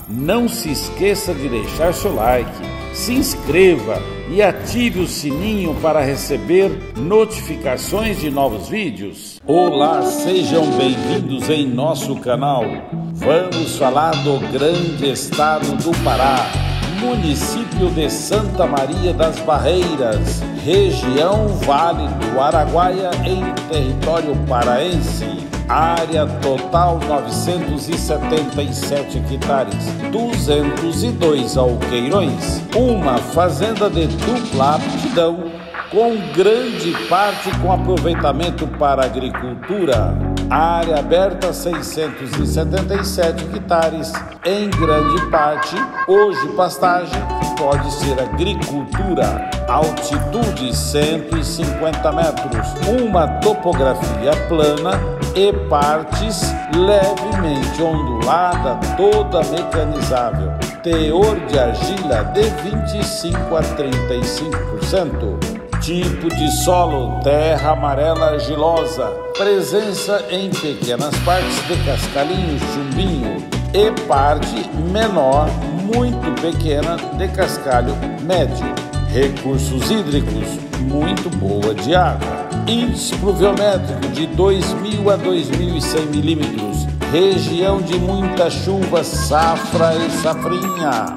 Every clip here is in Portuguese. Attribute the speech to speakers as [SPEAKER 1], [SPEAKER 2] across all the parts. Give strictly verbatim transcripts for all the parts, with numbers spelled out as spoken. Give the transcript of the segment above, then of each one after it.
[SPEAKER 1] Não se esqueça de deixar seu like, se inscreva e ative o sininho para receber notificações de novos vídeos. Olá, sejam bem-vindos em nosso canal. Vamos falar do grande estado do Pará, município de Santa Maria das Barreiras, região Vale do Araguaia, em território paraense. Área total novecentos e setenta e sete hectares, duzentos e dois alqueirões, uma fazenda de dupla aptidão, com grande parte com aproveitamento para agricultura. Área aberta seiscentos e setenta e sete hectares, em grande parte, hoje pastagem, pode ser agricultura. Altitude cento e cinquenta metros, uma topografia plana e partes levemente ondulada, toda mecanizável. Teor de argila de vinte e cinco a trinta e cinco por cento. Tipo de solo, terra amarela argilosa. Presença em pequenas partes de cascalhinho, chumbinho e parte menor, muito pequena, de cascalho médio. Recursos hídricos, muito boa de água. Índice pluviométrico de dois mil a dois mil e cem milímetros. Região de muita chuva, safra e safrinha.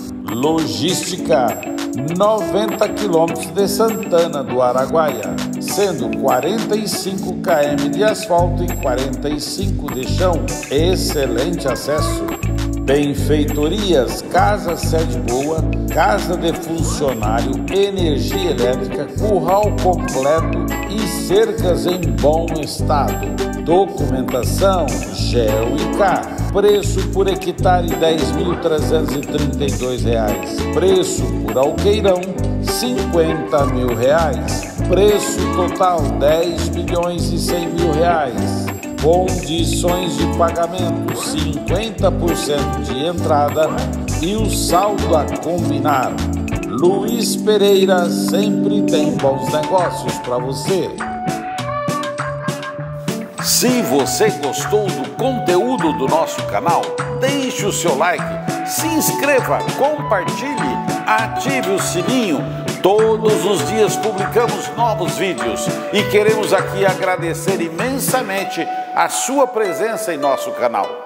[SPEAKER 1] Logística: noventa quilômetros de Santana do Araguaia, sendo quarenta e cinco quilômetros de asfalto e quarenta e cinco de chão. Excelente acesso. Benfeitorias: casa sede boa, casa de funcionário, energia elétrica, curral completo e cercas em bom estado. Documentação: Geo e C A R. Preço por hectare dez mil trezentos e trinta e dois reais. Preço por alqueirão cinquenta mil reais. Preço total dez milhões e cem mil reais. Condições de pagamento: cinquenta por cento de entrada e o saldo a combinar. Luiz Pereira sempre tem bons negócios para você. Se você gostou do conteúdo do nosso canal, deixe o seu like, se inscreva, compartilhe, ative o sininho. Todos os dias publicamos novos vídeos e queremos aqui agradecer imensamente a sua presença em nosso canal.